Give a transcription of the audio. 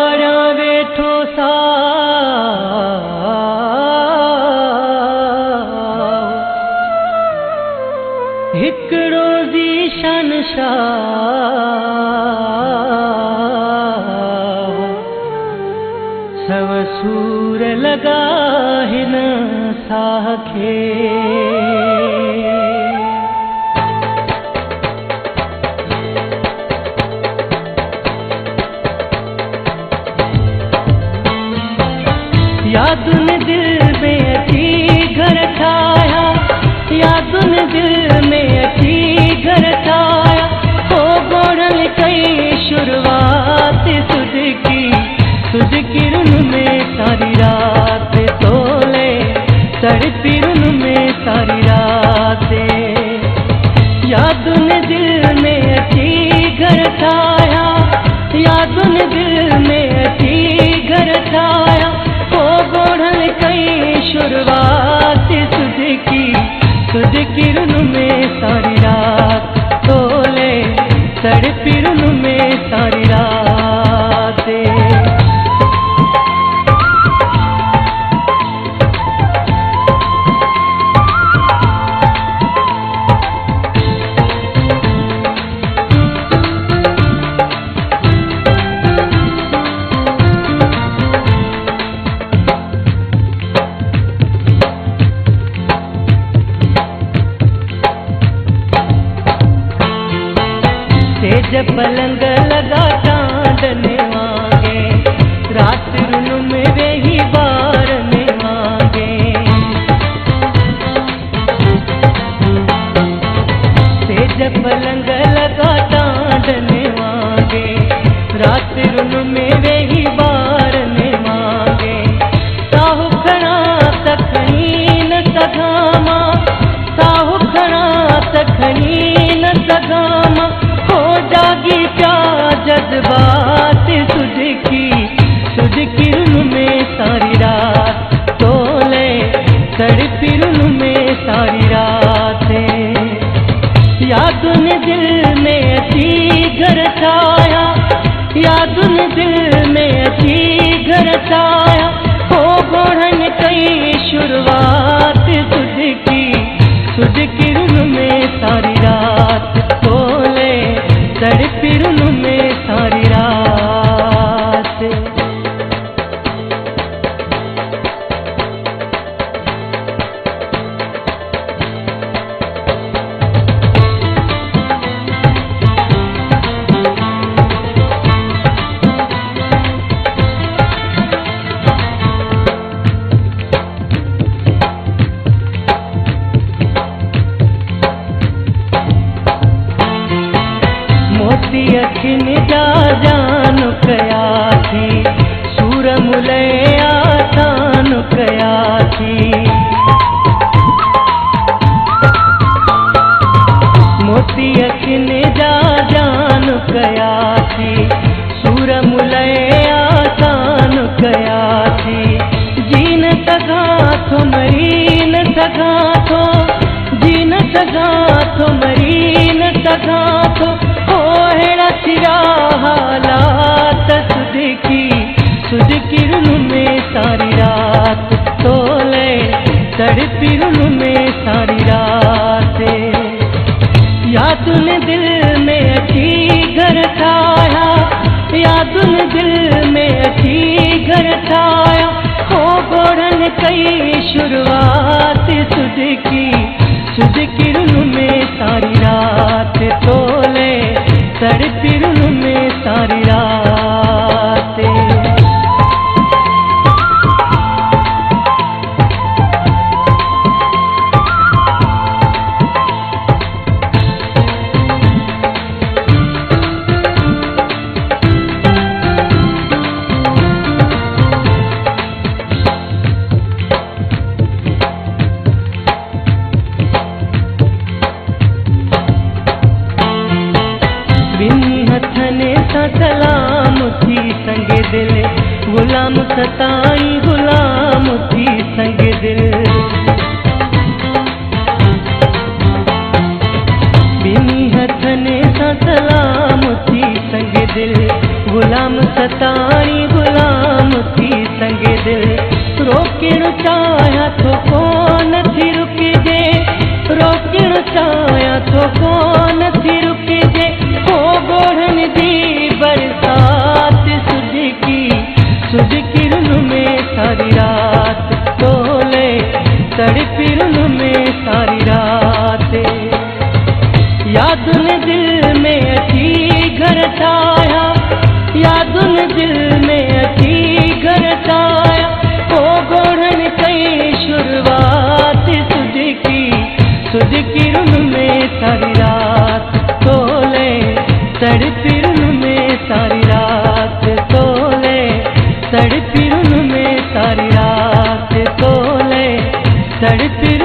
वारा वेठो सा हिकड़ो ज़ीशान शाह सव सूर लगा हिन साह खे यादुन दिल में अची घर ठाया यादुन दिल में अची घर ठाया हो गोड़न कई शुरुआत तुझ किरण में सारी रात तोले तड़पिरन में सारी रात यादुन दिल में अची घर ठाया यादुन दिल में अची घर ठाया गोढ़न कई शुरुआत तुझ किरण में सारी रात तोले तड़पिरन में सारी रात जब पलंग लगा चांदने मांगे रात रुन में वेही बारने मांगे से जब पलंग लगा चांदने मांगे रात रुन में वेही बारने मांगे साहु खड़ा तखनी न सगामा साहु खड़ा तखनी न सगामा जागी क्या जज्बात तुझ किरण में सारी रात तोले तड़पिरन में सारी रात यादुन दिल में अची घर ठाया यादुन दिल में अची घर ठाया हो गोढ़न कई शुरुआत तुझ किरण में सारी रात तोले तड़पिरन में सारी रात अखिन जा जान कया थी सूर मुले आसान कया थी मोती अखिन जा जान कया थी सूर मुले आसान कया थी जीन सगा थो मरी न सगा थो जीन सगा थो मरी न सगा थो सिरा हालात तुझ किरण में सारी रात तोले तड़पिरन में सारी रात यादुन दिल में अची घर ठाया यादुन दिल में अची घर ठाया हो गोढ़न कई शुरुआत तुझ किरण में सारी रात तोले तड़पिरन में सारी रात सलाम थी संग दिल गुलाम सताई गुलाम थी संग दिल बिनी हथने सा सलाम थी संग दिल गुलाम सताई तुझ किरण में सारी रात तोले, तड़पिरन में सारी रात। याद ने दिल में अची घर छाया, याद ने दिल में अची घर छाया, ओ गोढ़न कई शुरुआत तुझ किरण में सारी रात तोले, तड़पिरन में सारी रात तोले, तड़पिरन में सारी रात तोले, तड़पिरन